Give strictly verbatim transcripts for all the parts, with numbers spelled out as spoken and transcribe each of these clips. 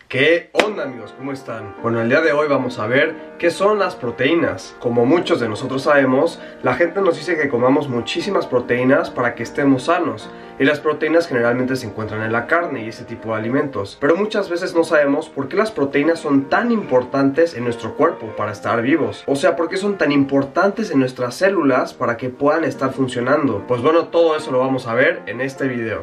¿Qué onda, amigos? ¿Cómo están? Bueno, el día de hoy vamos a ver qué son las proteínas. Como muchos de nosotros sabemos, la gente nos dice que comamos muchísimas proteínas para que estemos sanos. Y las proteínas generalmente se encuentran en la carne y ese tipo de alimentos. Pero muchas veces no sabemos por qué las proteínas son tan importantes en nuestro cuerpo para estar vivos. O sea, por qué son tan importantes en nuestras células para que puedan estar funcionando. Pues bueno, todo eso lo vamos a ver en este video.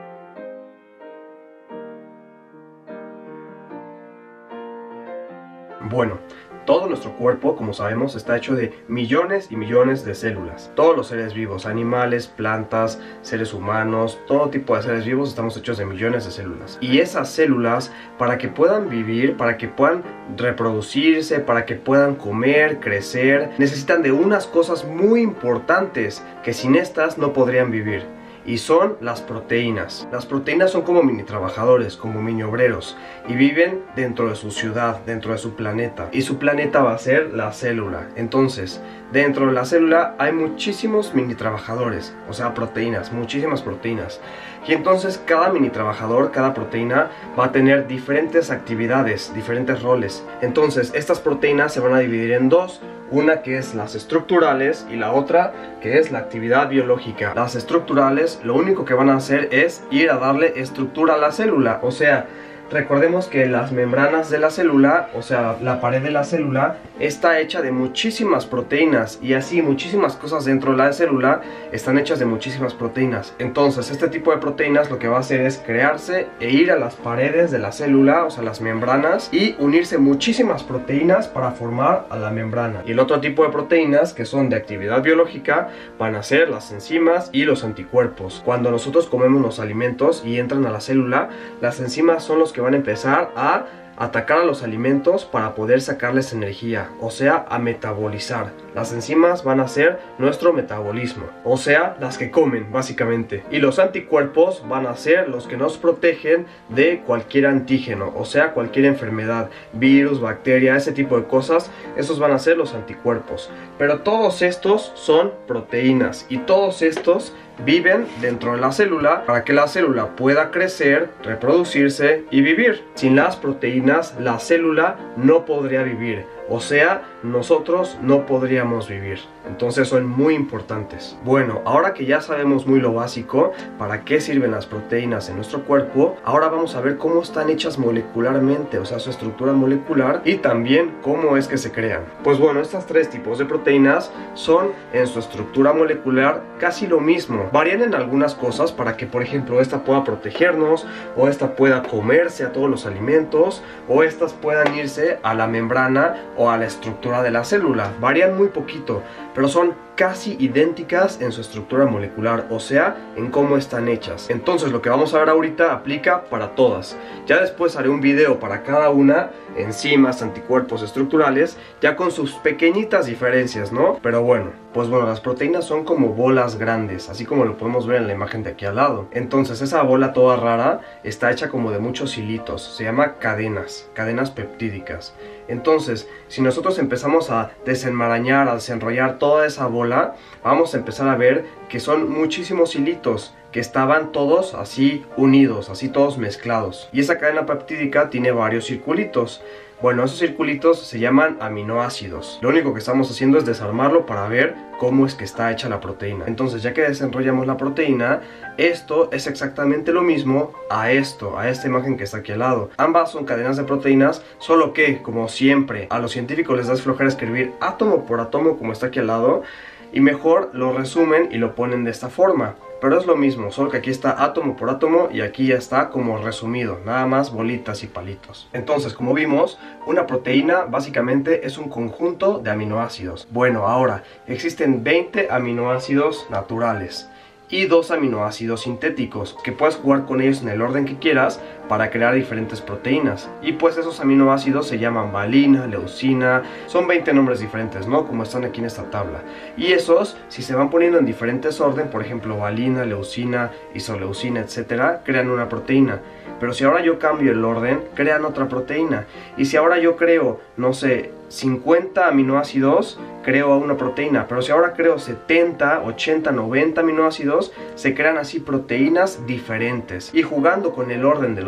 Bueno, todo nuestro cuerpo, como sabemos, está hecho de millones y millones de células. Todos los seres vivos, animales, plantas, seres humanos, todo tipo de seres vivos estamos hechos de millones de células. Y esas células, para que puedan vivir, para que puedan reproducirse, para que puedan comer, crecer, necesitan de unas cosas muy importantes que sin estas no podrían vivir. Y son las proteínas. Las proteínas son como mini trabajadores, como mini obreros, y viven dentro de su ciudad, dentro de su planeta. Y su planeta va a ser la célula. Entonces, dentro de la célula hay muchísimos mini trabajadores, o sea, proteínas, muchísimas proteínas. Y entonces cada mini trabajador, cada proteína va a tener diferentes actividades, diferentes roles. Entonces, estas proteínas se van a dividir en dos. Una que es las estructurales y la otra que es la actividad biológica. Las estructurales lo único que van a hacer es ir a darle estructura a la célula. O sea, recordemos que las membranas de la célula, o sea, la pared de la célula, está hecha de muchísimas proteínas. Y así muchísimas cosas dentro de la célula están hechas de muchísimas proteínas. Entonces este tipo de proteínas lo que va a hacer es crearse e ir a las paredes de la célula, o sea, las membranas, y unirse muchísimas proteínas para formar a la membrana. Y el otro tipo de proteínas, que son de actividad biológica, van a ser las enzimas y los anticuerpos. Cuando nosotros comemos los alimentos y entran a la célula, las enzimas son los que van a empezar a atacar a los alimentos para poder sacarles energía, o sea, a metabolizar. Las enzimas van a ser nuestro metabolismo, o sea, las que comen, básicamente. Y los anticuerpos van a ser los que nos protegen de cualquier antígeno, o sea, cualquier enfermedad, virus, bacteria, ese tipo de cosas. Esos van a ser los anticuerpos. Pero todos estos son proteínas y todos estos viven dentro de la célula para que la célula pueda crecer, reproducirse y vivir. Sin las proteínas, la célula no podría vivir. O sea, nosotros no podríamos vivir. Entonces son muy importantes. Bueno, ahora que ya sabemos muy lo básico, para qué sirven las proteínas en nuestro cuerpo, ahora vamos a ver cómo están hechas molecularmente, o sea, su estructura molecular, y también cómo es que se crean. Pues bueno, estos tres tipos de proteínas son en su estructura molecular casi lo mismo. Varían en algunas cosas para que, por ejemplo, esta pueda protegernos, o esta pueda comerse a todos los alimentos, o estas puedan irse a la membrana o a la estructura de la célula. Varían muy poquito, pero son casi idénticas en su estructura molecular, o sea, en cómo están hechas. Entonces lo que vamos a ver ahorita aplica para todas. Ya después haré un video para cada una, enzimas, anticuerpos, estructurales, ya con sus pequeñitas diferencias, ¿no? Pero bueno, pues bueno, las proteínas son como bolas grandes, así como lo podemos ver en la imagen de aquí al lado. Entonces esa bola toda rara está hecha como de muchos hilitos, se llama cadenas, cadenas peptídicas. Entonces, si nosotros empezamos a desenmarañar, a desenrollar toda esa bola, vamos a empezar a ver que son muchísimos hilitos que estaban todos así unidos, así todos mezclados. Y esa cadena peptídica tiene varios circulitos. Bueno, esos circulitos se llaman aminoácidos. Lo único que estamos haciendo es desarmarlo para ver cómo es que está hecha la proteína. Entonces, ya que desenrollamos la proteína, esto es exactamente lo mismo a esto, a esta imagen que está aquí al lado. Ambas son cadenas de proteínas, solo que, como siempre, a los científicos les da flojera escribir átomo por átomo como está aquí al lado, y mejor lo resumen y lo ponen de esta forma. Pero es lo mismo, solo que aquí está átomo por átomo y aquí ya está como resumido, nada más bolitas y palitos. Entonces, como vimos, una proteína básicamente es un conjunto de aminoácidos. Bueno, ahora, existen veinte aminoácidos naturales y dos aminoácidos sintéticos, que puedes jugar con ellos en el orden que quieras para crear diferentes proteínas. Y pues esos aminoácidos se llaman valina, leucina, son veinte nombres diferentes, ¿no? Como están aquí en esta tabla. Y esos, si se van poniendo en diferentes orden, por ejemplo valina, leucina, isoleucina, etcétera, crean una proteína. Pero si ahora yo cambio el orden, crean otra proteína. Y si ahora yo creo, no sé, cincuenta aminoácidos, creo una proteína. Pero si ahora creo setenta, ochenta, noventa aminoácidos, se crean así proteínas diferentes. Y jugando con el orden de los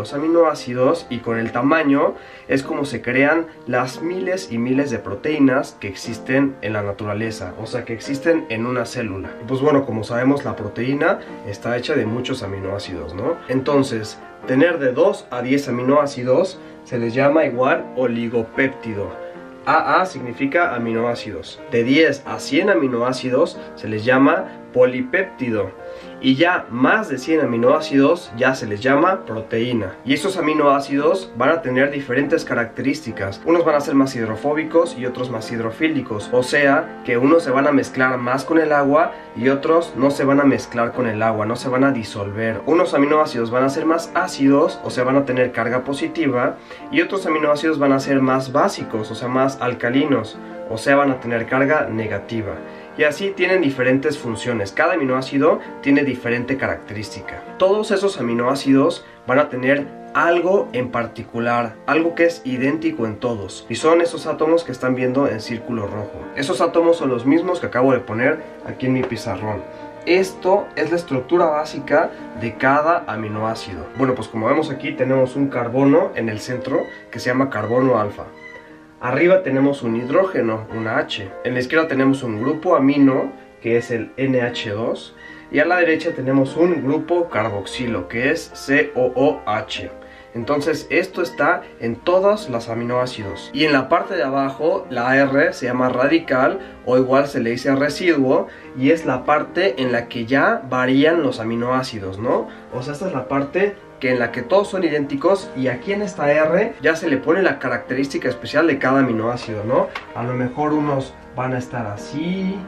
los aminoácidos y con el tamaño es como se crean las miles y miles de proteínas que existen en la naturaleza, o sea que existen en una célula. Pues bueno, como sabemos, la proteína está hecha de muchos aminoácidos, ¿no? Entonces, tener de dos a diez aminoácidos se les llama igual oligopéptido. A A significa aminoácidos. De diez a cien aminoácidos se les llama polipéptido. Y ya más de cien aminoácidos ya se les llama proteína. Y esos aminoácidos van a tener diferentes características. Unos van a ser más hidrofóbicos y otros más hidrofílicos. O sea que unos se van a mezclar más con el agua y otros no se van a mezclar con el agua, no se van a disolver. Unos aminoácidos van a ser más ácidos, o sea van a tener carga positiva, y otros aminoácidos van a ser más básicos, o sea más alcalinos, o sea van a tener carga negativa. Y así tienen diferentes funciones. Cada aminoácido tiene diferente característica. Todos esos aminoácidos van a tener algo en particular, algo que es idéntico en todos. Y son esos átomos que están viendo en círculo rojo. Esos átomos son los mismos que acabo de poner aquí en mi pizarrón. Esto es la estructura básica de cada aminoácido. Bueno, pues como vemos aquí tenemos un carbono en el centro que se llama carbono alfa. Arriba tenemos un hidrógeno, una H. En la izquierda tenemos un grupo amino, que es el N H dos. Y a la derecha tenemos un grupo carboxilo, que es C O O H. Entonces esto está en todos los aminoácidos. Y en la parte de abajo la R se llama radical, o igual se le dice residuo, y es la parte en la que ya varían los aminoácidos, ¿no? O sea, esta es la parte que en la que todos son idénticos, y aquí en esta R ya se le pone la característica especial de cada aminoácido, ¿no? A lo mejor unos van a estar así,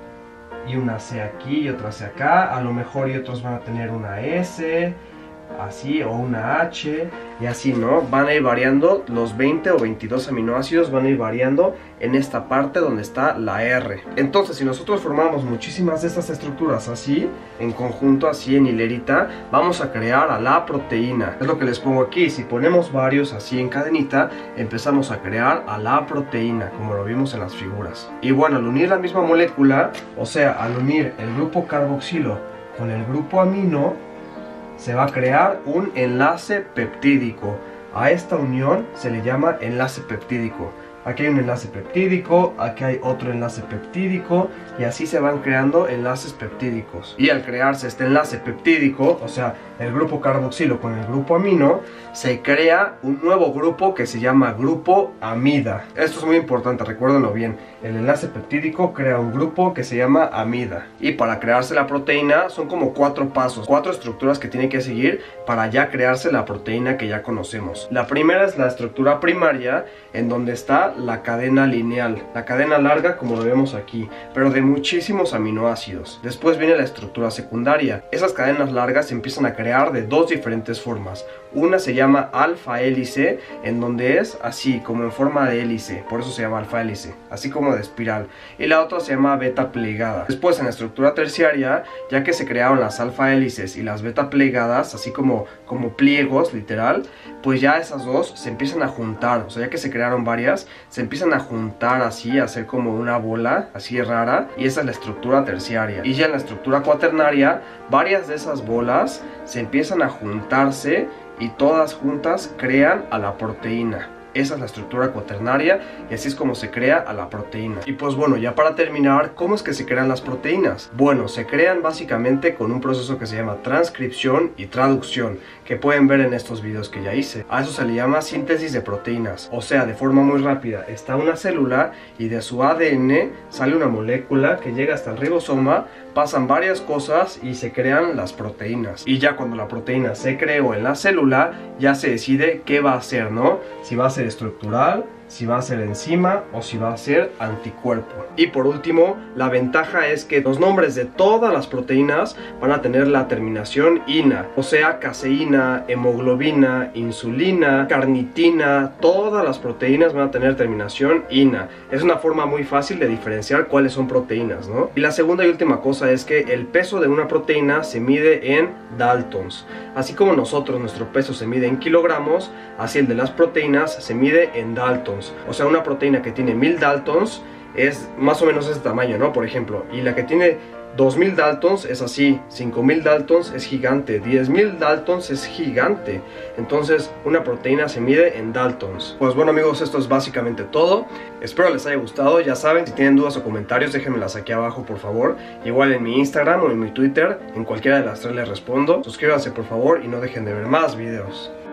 y una C aquí y otra C acá, a lo mejor y otros van a tener una S, así, o una H, y así, ¿no? Van a ir variando, los veinte o veintidós aminoácidos van a ir variando en esta parte donde está la R. Entonces, si nosotros formamos muchísimas de estas estructuras así, en conjunto, así en hilerita, vamos a crear a la proteína. Es lo que les pongo aquí. Si ponemos varios así en cadenita, empezamos a crear a la proteína, como lo vimos en las figuras. Y bueno, al unir la misma molécula, o sea, al unir el grupo carboxilo con el grupo amino, se va a crear un enlace peptídico. A esta unión se le llama enlace peptídico. Aquí hay un enlace peptídico, aquí hay otro enlace peptídico, y así se van creando enlaces peptídicos. Y al crearse este enlace peptídico, o sea, el grupo carboxilo con el grupo amino, se crea un nuevo grupo que se llama grupo amida. Esto es muy importante, recuérdenlo bien. El enlace peptídico crea un grupo que se llama amida. Y para crearse la proteína son como cuatro pasos, cuatro estructuras que tiene que seguir para ya crearse la proteína que ya conocemos. La primera es la estructura primaria, en donde está la cadena lineal, la cadena larga como lo vemos aquí, pero de muchísimos aminoácidos. Después viene la estructura secundaria. Esas cadenas largas se empiezan a crear de dos diferentes formas. Una se llama alfa hélice, en donde es así, como en forma de hélice, por eso se llama alfa hélice, así como de espiral. Y la otra se llama beta plegada. Después, en la estructura terciaria, ya que se crearon las alfa hélices y las beta plegadas, así como, como pliegos, literal, pues ya esas dos se empiezan a juntar. O sea, ya que se crearon varias, se empiezan a juntar así, a hacer como una bola así rara, y esa es la estructura terciaria. Y ya en la estructura cuaternaria, varias de esas bolas se empiezan a juntarse y todas juntas crean a la proteína. Esa es la estructura cuaternaria, y así es como se crea a la proteína. Y pues bueno, ya para terminar, ¿cómo es que se crean las proteínas? Bueno, se crean básicamente con un proceso que se llama transcripción y traducción, que pueden ver en estos videos que ya hice. A eso se le llama síntesis de proteínas. O sea, de forma muy rápida, está una célula y de su A D N sale una molécula que llega hasta el ribosoma, pasan varias cosas y se crean las proteínas. Y ya cuando la proteína se creó en la célula, ya se decide qué va a ser, ¿no? Si va a ser estructural, si va a ser enzima o si va a ser anticuerpo. Y por último, la ventaja es que los nombres de todas las proteínas van a tener la terminación ina, o sea, caseína, hemoglobina, insulina, carnitina, todas las proteínas van a tener terminación ina. Es una forma muy fácil de diferenciar cuáles son proteínas, ¿no? Y la segunda y última cosa es que el peso de una proteína se mide en daltons. Así como nosotros, nuestro peso se mide en kilogramos, así el de las proteínas se mide en daltons. O sea, una proteína que tiene mil daltons es más o menos ese tamaño, ¿no? Por ejemplo, y la que tiene dos mil daltons es así, cinco mil daltons es gigante, diez mil daltons es gigante. Entonces una proteína se mide en daltons. Pues bueno amigos, esto es básicamente todo. Espero les haya gustado. Ya saben, si tienen dudas o comentarios, déjenmelas aquí abajo por favor. Igual en mi Instagram o en mi Twitter, en cualquiera de las tres les respondo. Suscríbanse por favor y no dejen de ver más videos.